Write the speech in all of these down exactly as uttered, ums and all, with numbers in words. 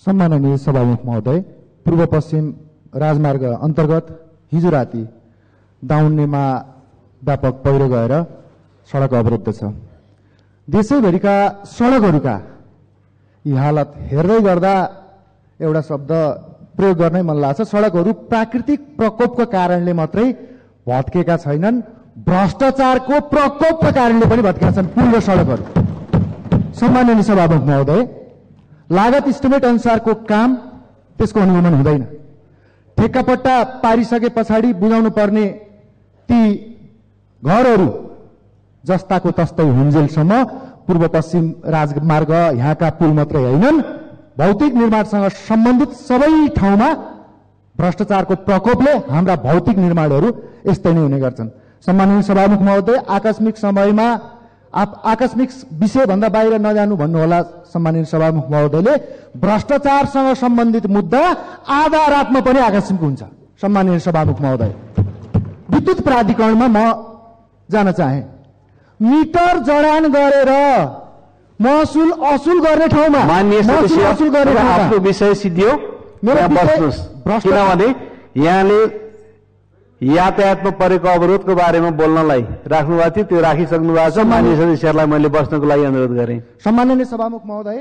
सम्माननीय सभामुख महोदय, पूर्व पश्चिम राजमार्ग अन्तर्गत हिजो राति दाउन्नेमा व्यापक पहिरो गएर सडक अवरुद्ध छ। देशैभरिका सडकहरूका यी हालत हेर्दै गर्दा एउटा शब्द प्रयोग गर्नै मन लाग्छ, सडकहरू प्राकृतिक प्रकोपको कारणले मात्रै भत्केका छैनन्, भ्रष्टाचारको प्रकोपको कारणले पनि भत्केका छन् पुल र सडकहरू। सम्माननीय सभामुख महोदय, लागत इस्टिमेट अनुसारको काम त्यसको अनुगमन हुँदैन। ठेक्कापट्टा पारिसके पछाडि बुझाउनु पर्ने ती घरहरू जस्ताको तस्तै हुन्जेलसम्म पूर्व पश्चिम राजमार्ग यहाँका पुल मात्रै होइनन्, भौतिक निर्माणसँग सम्बन्धित सबै ठाउँमा भ्रष्टाचारको प्रकोपले हाम्रा भौतिक निर्माणहरू यस्तै नै हुने गर्छन्। सम्माननीय सभामुख महोदय, आकस्मिक समयमा आप आकस्मिक विषयभन्दा बाहिर नजानु भन्नुहोला। सम्माननीय सभामुख महोदयले भ्रष्टाचारसँग सम्बन्धित मुद्दा आधा रातमा पनि आकस्मिक हुन्छ। सम्माननीय सभामुख महोदय, विद्युत प्राधिकरणमा म जान चाहे, मिटर जडान गरेर महसुल असुल गर्ने ठाउँमा महसुल असुल गर्ने आफ्नो विषय सिद्धियो किनभने यहाँले यातायातमा परेको अवरोधको बारेमा बोल्नलाई राख्नु भएको थियो, त्यो राखिसक्नु भएको छ। मान्य सदस्यहरूलाई मैले बस्नको लागि अनुरोध गरेँ। सम्माननीय सभामुख महोदय,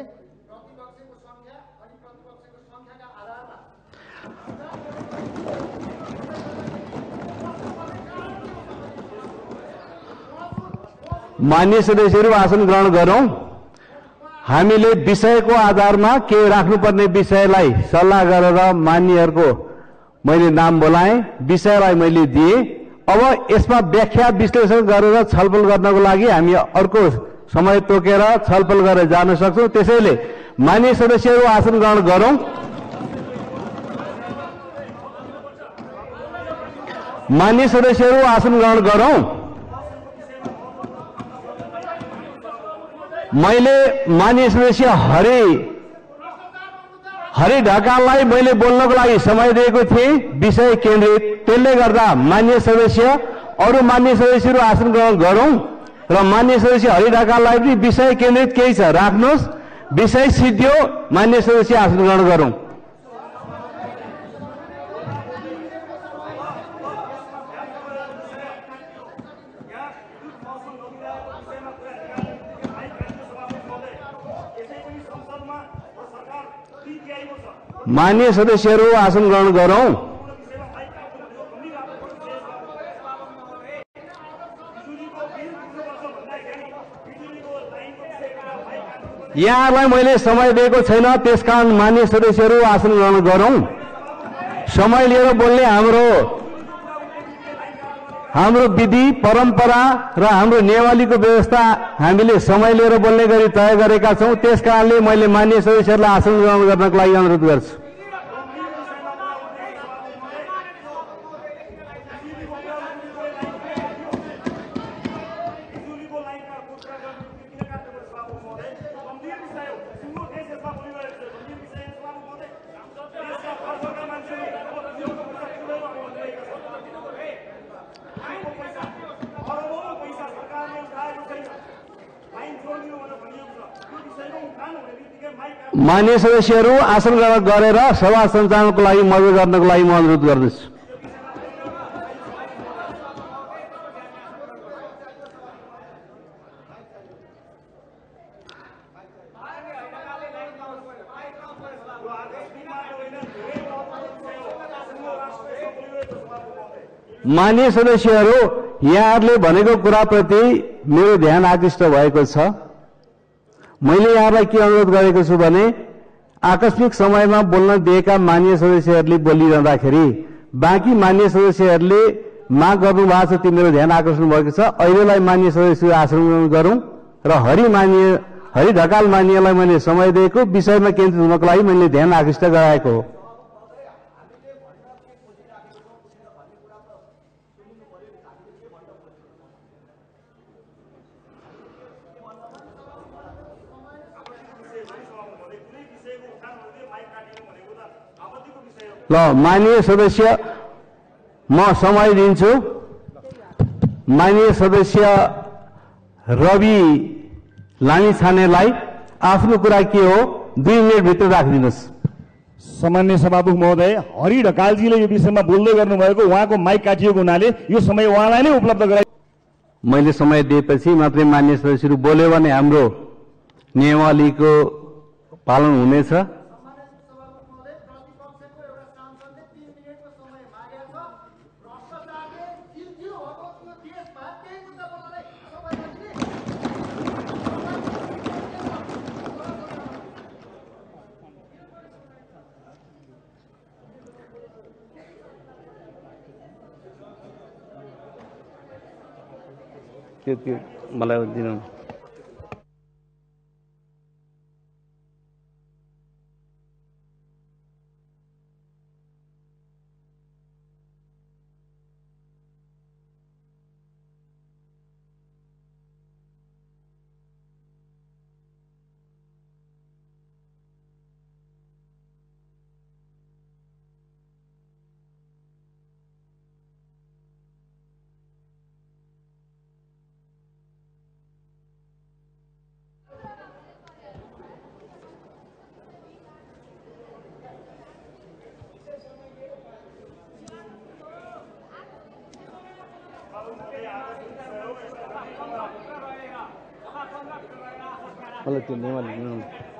मान्य सदस्यहरू आसन ग्रहण गरौं। हामीले विषयको आधारमा के राख्नुपर्ने विषयलाई सल्लाह गरेर मान्यहरूको मैले नाम बोलाएँ, विषयलाई मैले दिएँ। अब यसमा व्याख्या विश्लेषण गरेर छलफल गर्नको लागि हामी अर्को समय तोकेर छलफल गरेर जान सक्छौँ। त्यसैले मान्य सदस्यहरू आसन ग्रहण गरौं। मान्य सदस्यहरू आसन ग्रहण गरौं। मैले मान्य सदस्य हरि हरि ढकाललाई मैले बोल्नको लागि समय दिएको थिएँ, विषय केन्द्रित। त्यसले गर्दा मान्य सदस्य अरू मान्य सदस्यहरू आसन ग्रहण गरौं र मान्य सदस्य हरि ढकाललाई पनि विषय केन्द्रित केही छ राख्नुहोस्। विषय सिद्धियो, मान्य सदस्य आसन ग्रहण गरौं। मान्य सदस्यहरू आसन ग्रहण गरौं। यहाँलाई मैले समय दिएको छैन, त्यसकारण मान्य सदस्यहरू आसन ग्रहण गरौं। समय लिएर बोल्ने हाम्रो हाम्रो विधि परम्परा र हाम्रो नियमावलीको व्यवस्था हामीले समय लिएर बोल्ने गरी तय गरेका छौं। त्यसकारणले मैले मान्य सदस्यहरूलाई आसन ग्रहण गर्नको लागि अनुरोध गर्छु। मान्य सदस्यहरू आसन ग्रहण गरेर सभा सञ्चालनको लागि मद्दत गर्नको लागि म अनुरोध गर्दछु। मान्य सदस्यहरू, यहाँहरूले भनेको कुराप्रति मेरो ध्यान आकृष्ट भएको छ। मैले यहाँलाई के अनुरोध गरेको छु भने आकस्मिक समयमा बोल्न दिएका मान्य सदस्यहरूले बोलिरहँदाखेरि बाँकी मान्य सदस्यहरूले माग गर्नु भएको छ, त्यो मेरो ध्यान आकर्षण भएको छ। अहिलेलाई मान्य सदस्य आसन गरौं र हरि मान्य हरि ढकाल मान्यलाई मैले समय दिएको, विषयमा केन्द्रित हुनको लागि मैले ध्यान आकृष्ट गराएको हो। ल माननीय सदस्य, म समय दिन्छु। माननीय सदस्य रवि लामिछानेलाई आफ्नो कुरा के हो दुई मिनट भित्र राखिदिनुहोस्। सामान्य सभामुख महोदय हरि ढकालजीले यो विषयमा बोल्दै गर्नुभएको उहाँको माइक काटिएको हुनाले यो समय उहाँलाई नै उपलब्ध गराइ मैले समय दिएपछि मात्रै मान्य सदस्यहरू बोल्यो भने हाम्रो नियमावलीको पालन हुनेछ। त्यो त्यो मलाई दिनु। मलाई त्यो नियमले दिनु।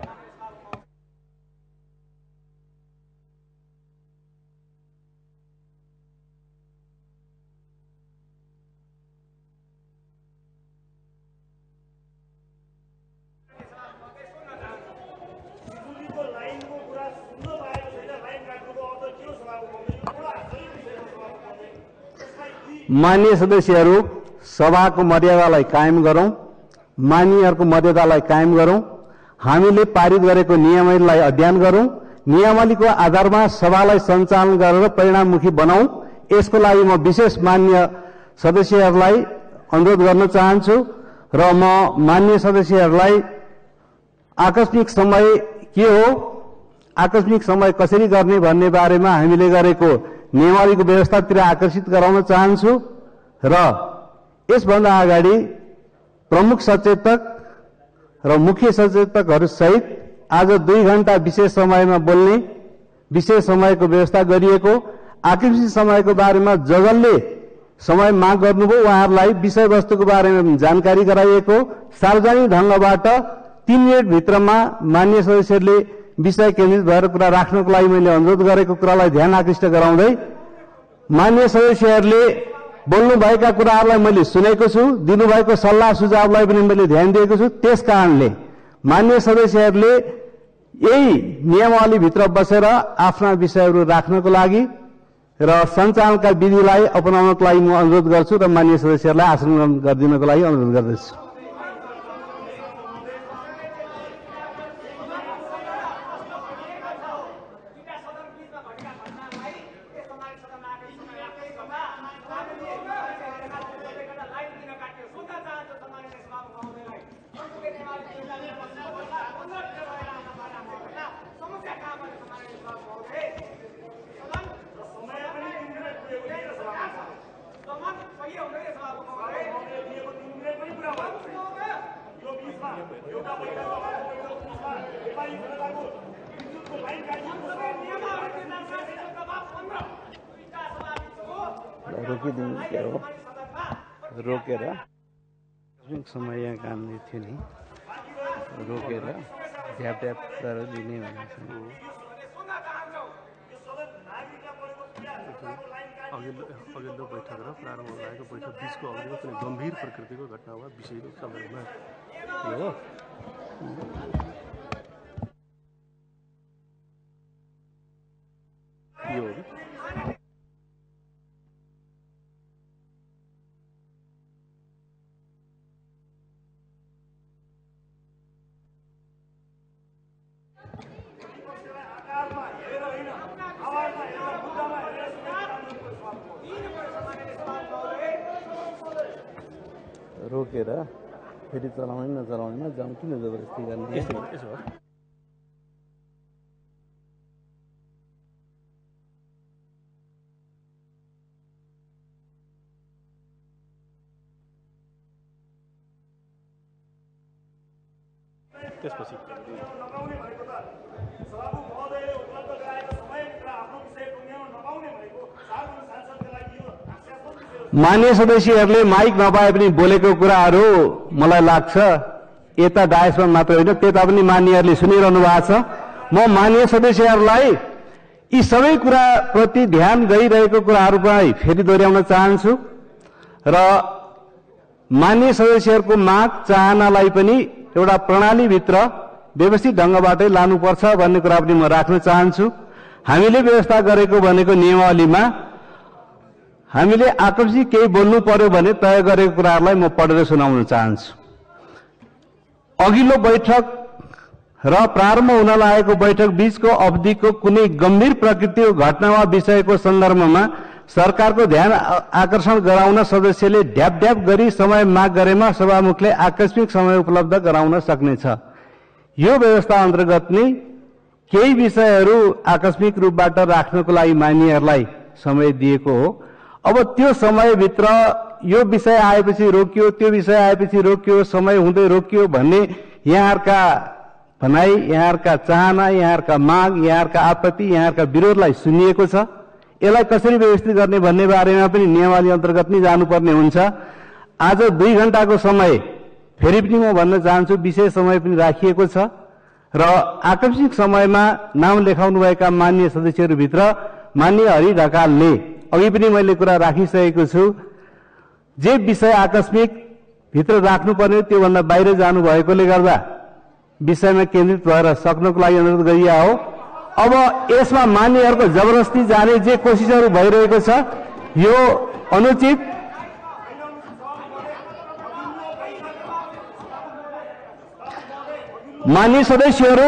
मान्य सदस्यहरू, सभाको मर्यादालाई कायम गरौं, मान्यहरूको मर्यादालाई कायम गरौं, हामीले पारित गरेको नियमावलीलाई अध्ययन गरौं, नियमावलीको आधारमा सभालाई सञ्चालन गरेर परिणाममुखी बनाऊ। यसको लागि म विशेष मान्य सदस्यहरूलाई अनुरोध गर्न चाहन्छु र म मान्य सदस्यहरूलाई आकस्मिक समय के हो, आकस्मिक समय कसरी गर्ने भन्ने बारेमा हामीले गरेको नियमावलीको व्यवस्थातिर आकर्षित गराउन चाहन्छु र यसभन्दा अगाडि प्रमुख सचेतक र मुख्य सचेतकहरू सहित आज दुई घण्टा विशेष समयमा बोल्ने विशेष समयको व्यवस्था गरिएको। आकस्मिक समयको बारेमा जसले समय माग गर्नुभयो उहाँहरूलाई विषयवस्तुको बारेमा जानकारी गराइएको। सार्वजनिक ढंगबाट तीन मिनट भित्रमा मान्य सदस्यहरूले विषय केन्द्रित भएर कुरा राख्नको लागि मैले अनुरोध गरेको कुरालाई ध्यान आकृष्ट गराउँदै मान्य सदस्यहरूले बोल्नुभएका कुराहरूलाई मैले सुनेको छु, दिनुभएको सल्लाह सुझावलाई पनि मैले ध्यान दिएको छु। त्यसकारणले मान्य सदस्यहरूले यही नियमावलीभित्र बसेर आफ्ना विषयहरू राख्नको लागि र सञ्चालनका विधिलाई अपनाउनको लागि म अनुरोध गर्छु र मान्य सदस्यहरूलाई आसन गरिदिनको लागि अनुरोध गर्दछु। रोकेर समय यहाँ काम थियो नि, रोकेर झ्याप झ्याप गरेर दिने भनेको अघिल्लो अघिल्लो बैठक र प्रारम्भ भएको बैठक बिचको अघिल्लो कुनै गम्भीर प्रकृतिको घटना वा विषयको सन्दर्भमा हो। यो रोकेर फेरि चलाउने नचलाउनेमा जाउँ, किन जबरजस्ती गर्ने? यसो यसो त्यसपछि मान्य सदस्यहरूले माइक नपाए पनि बोलेको कुराहरू मलाई लाग्छ यता डायसमा मात्र होइन त्यता पनि मान्यहरूले सुनिरहनु भएको छ। म मान्य सदस्यहरूलाई यी सबै कुरा प्रति ध्यान गइरहेको कुराहरूलाई फेरि दोहोऱ्याउन चाहन्छु र मान्य सदस्यहरूको माग चाहनालाई पनि एउटा प्रणालीभित्र व्यवस्थित ढङ्गबाटै लानुपर्छ भन्ने कुरा पनि म राख्न चाहन्छु। हामीले व्यवस्था गरेको भनेको नियमावलीमा हामीले आकस्मिक केही बोल्नु पर्यो भने तय गरेको कुराहरूलाई म पढेर सुनाउन चाहन्छु। अघिल्लो बैठक र प्रारम्भ हुन लागेको बैठक बीचको अवधिको कुनै गम्भीर प्रकृतिको घटना वा विषयको सन्दर्भमा सरकारको ध्यान आकर्षण गराउन सदस्यले ढ्याप ढ्याप गरी समय माग गरेमा सभामुखले आकस्मिक समय उपलब्ध गराउन सक्नेछ। यो व्यवस्था अन्तर्गत नै केही विषयहरू आकस्मिक रूपबाट राख्नको लागि मान्यहरूलाई समय दिएको हो। अब त्यो समयभित्र यो विषय आएपछि रोकियो, त्यो विषय आएपछि रोकियो, समय हुँदै रोकियो भन्ने यहाँहरूका भनाई, यहाँहरूका चाहना, यहाँहरूका माग, यहाँहरूका आपत्ति, यहाँहरूका विरोधलाई सुनिएको छ। यसलाई कसरी व्यवस्थित गर्ने भन्ने बारेमा पनि नियमावली अन्तर्गत नै जानुपर्ने हुन्छ। आज दुई घण्टाको समय फेरि पनि म भन्न चाहन्छु विशेष समय पनि राखिएको छ र आकस्मिक समयमा नाम लेखाउनुभएका मान्य सदस्यहरूभित्र मान्य हरि ढकालले अघि पनि मैले कुरा राखिसकेको छु, जे विषय आकस्मिक भित्र राख्नुपर्ने त्योभन्दा बाहिर जानुभएकोले गर्दा विषयमा केन्द्रित भएर सक्नको लागि अनुरोध गरिया हो। अब यसमा मान्यहरूको जबरजस्ती जाने जे कोसिसहरू भइरहेको छ यो अनुचित मान्य सदस्यहरू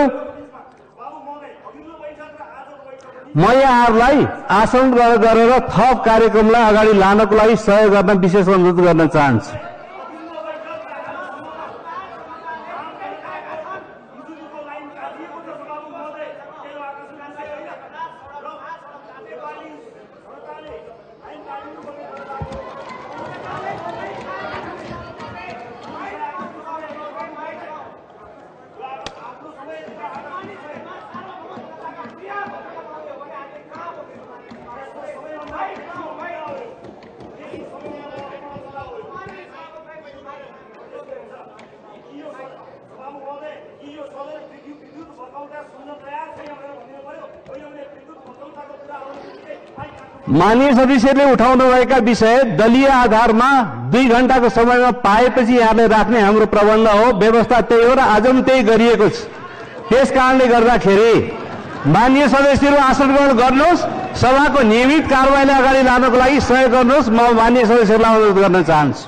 म यहाँहरूलाई आसन ग्रहण गरेर थप कार्यक्रमलाई अगाडि लानको लागि सहयोग गर्न विशेष अनुरोध गर्न चाहन्छु। माननीय सदस्यले उठाउनुभएका विषय दलीय आधारमा दुई घण्टाको समयमा पाएपछि यहाँले राख्ने हाम्रो प्रबन्ध हो, व्यवस्था त्यही हो र आज पनि त्यही गरिएको छ। त्यस कारणले गर्दाखेरि माननीय सदस्यहरू आसन ग्रहण गर्नुहोस्, सभाको नियमित कारबाहीलाई अगाडि लानको लागि सहयोग गर्नुहोस्। म माननीय सदस्यहरूलाई अनुरोध गर्न चाहन्छु।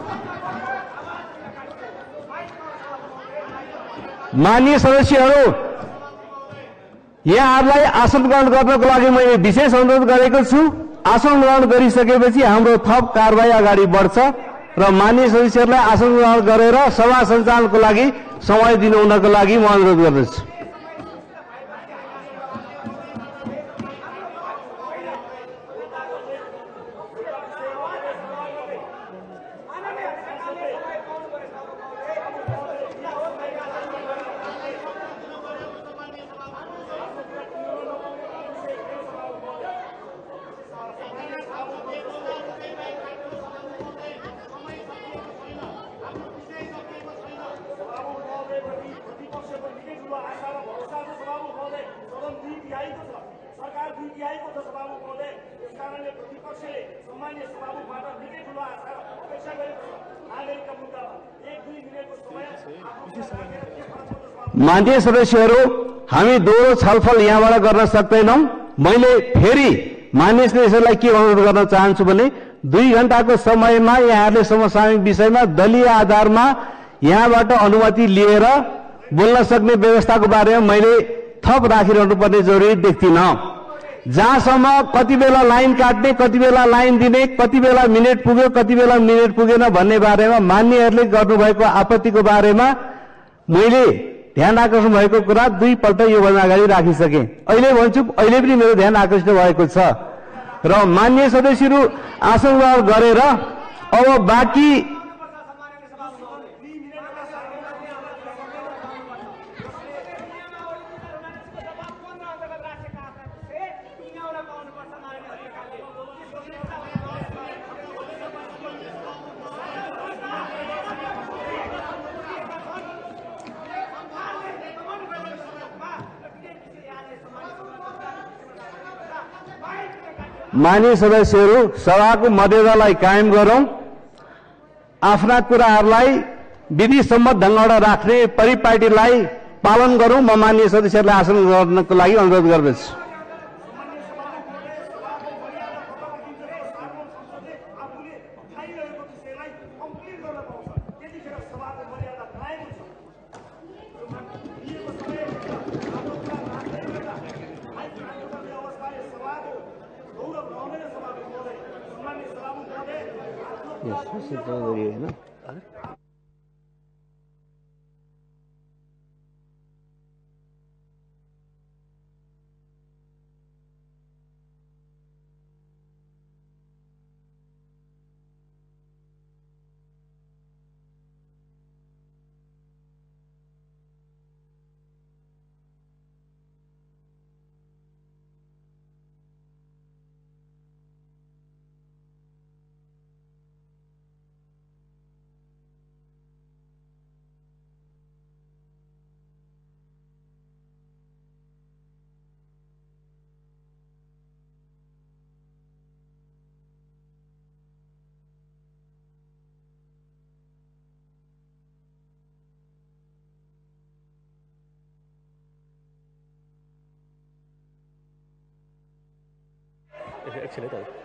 माननीय सदस्यहरू यहाँहरूलाई आसन ग्रहण गर्नको लागि मैले विशेष अनुरोध गरेको छु। आसन ग्रहण गरिसकेपछि हाम्रो थप कारबाही अगाडि बढ्छ र माननीय सदस्यहरूलाई आसन ग्रहण गरेर सभा सञ्चालनको लागि समय दिनु हुनको लागि म अनुरोध गर्दछु। माननीय सदस्यहरू हामी दोहोरो छलफल यहाँबाट गर्न सक्दैनौं। मैले फेरि माननीय सदस्यहरूलाई के अनुरोध गर्न चाहन्छु भने दुई घण्टाको समयमा यहाँहरूले समसामयिक विषयमा दलीय आधारमा यहाँबाट अनुमति लिएर बोल्न सक्ने व्यवस्थाको बारेमा मैले थप राखिरहनु पर्ने जरुरी देख्दिनँ। जहाँसम्म कति बेला लाइन काट्ने, कति बेला लाइन दिने, कति बेला मिनेट पुग्यो, कति बेला मिनेट पुगेन भन्ने बारेमा मान्यहरूले गर्नुभएको आपत्तिको बारेमा मैले ध्यान आकर्षण भएको कुरा दुईपल्ट योभन्दा अगाडि राखिसके। अहिले भन्छु, अहिले पनि मेरो ध्यान आकर्षित भएको छ र मान्य सदस्यहरू आसन ग्रहण गरेर अब बाँकी माननीय सदस्यहरू सभाको मर्यादालाई कायम गरौं, आफ्ना कुराहरूलाई विधिसम्मत ढंगबाट राख्ने परिपाटीलाई पालन गरौं। म माननीय सदस्यहरूलाई आसन गर्नको लागि अनुरोध गर्दछु। एकछिन है त।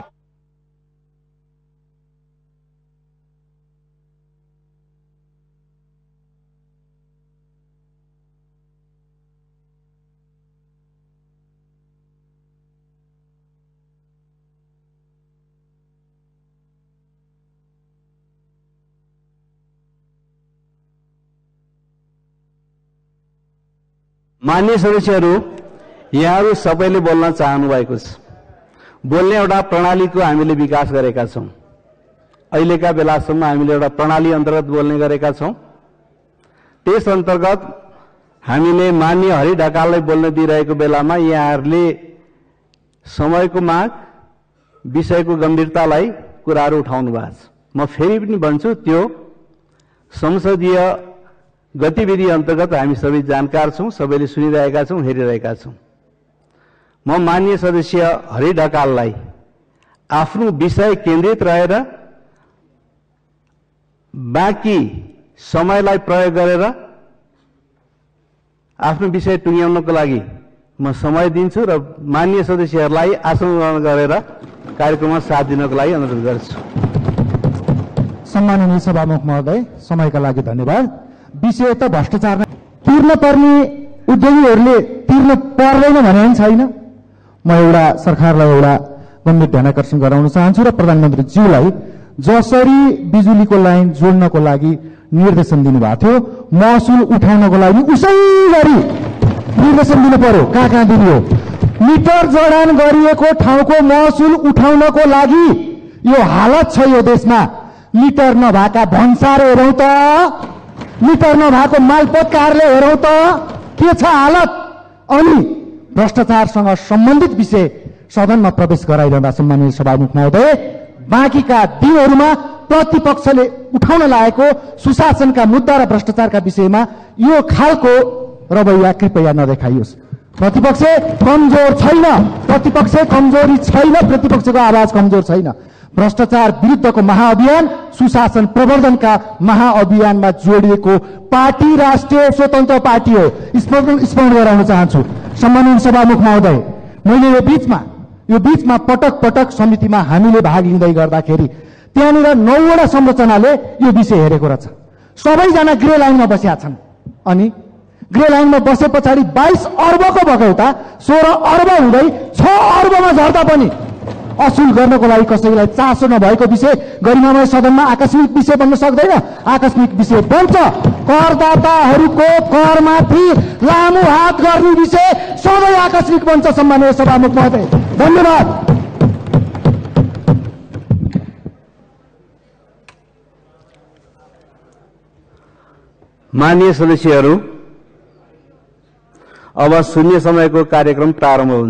माननीय सदस्यहरू, यहाँहरू सबैले बोल्न चाहनु भएको छ। बोल्ने एउटा प्रणालीको हामीले विकास गरेका छौं। अहिलेका बेलासम्म हामीले एउटा प्रणाली अन्तर्गत बोल्ने गरेका छौं। त्यस अन्तर्गत हामीले माननीय हरि ढकाललाई बोल्न दिइरहेको बेलामा यहाँहरूले समयको माग, विषयको गम्भीरतालाई कुराहरू उठाउनु भएको छ। म फेरि पनि भन्छु, त्यो संसदीय गतिविधि अन्तर्गत हामी सबै जानकार छौं, सबैले सुनिरहेका छौं, हेरिरहेका छौं। म माननीय सदस्य हरि ढकाललाई आफ्नो विषय केन्द्रित रहेर बाँकी समयलाई प्रयोग गरेर आफ्नो विषय टुङ्ग्याउनको लागि म समय दिन्छु र माननीय सदस्यहरूलाई आसन ग्रहण गरेर कार्यक्रममा साथ दिनको लागि अनुरोध गर्छु। सम्माननीय सभामुख महोदय, समयका लागि धन्यवाद। विषय त भ्रष्टाचार तिर्न पर्ने उद्योगीहरूले तिर्न पर्दैन भने पनि छैन। म एउटा सरकारलाई एउटा गम्भीर ध्यानाकर्षण गराउन चाहन्छु र प्रधानमन्त्रीज्यूलाई जसरी बिजुलीको लाइन जोड्नको लागि निर्देशन दिनुभएको थियो, महसुल उठाउनको लागि उसै गरी निर्देशन दिनु पर्यो। कहाँ कहाँ दिनु हो? मिटर जडान गरिएको ठाउँको महसुल उठाउनको लागि यो हालत छ यो देशमा। मिटर नभएका भन्सार हेरौँ त, मिटर नभएको मालपोत कार्यालय हेरौँ त, के छ हालत। अनि भ्रष्टाचारसँग सम्बन्धित विषय सदनमा प्रवेश गराइरहँदा सम्माननीय सभामुख महोदय, बाँकीका दिनहरूमा प्रतिपक्षले उठाउन लागेको सुशासनका मुद्दा र भ्रष्टाचारका विषयमा यो खालको रवैया कृपया नदेखाइयोस्। प्रतिपक्ष कमजोर छैन, प्रतिपक्ष कमजोरी छैन, प्रतिपक्षको आवाज कमजोर छैन। भ्रष्टाचार विरुद्धको महाअभियान सुशासन प्रवर्धनका महाअभियानमा जोडिएको पार्टी राष्ट्रिय स्वतन्त्र पार्टी हो। स्मरण स्मरण गराउन चाहन्छु सम्माननीय सभामुख महोदय। मैले यो बीचमा यो बीचमा पटक पटक समितिमा हामीले भाग लिँदै गर्दाखेरि त्यहाँनिर नौवटा संरचनाले यो विषय हेरेको रहेछ। सबैजना ग्रे लाइनमा बसेका छन्। अनि ग्रे लाइनमा बसे पछाडि बाइस अर्बको भगौता सोह्र अर्ब हुँदै छ अर्बमा झर्दा पनि असुल गर्नको लागि कसैलाई चासो नभएको विषय गरिमामय सदनमा आकस्मिक विषय बन्न सक्दैन। आकस्मिक विषय बन्छ। करदाताहरूको करमाथि लामो हात गर्ने विषय सधैँ आकस्मिक बन्छ। सम्माननीय सभामुख महोदय, धन्यवाद। माननीय सदस्यहरू, अब शून्य समयको कार्यक्रम प्रारम्भ हुन्छ।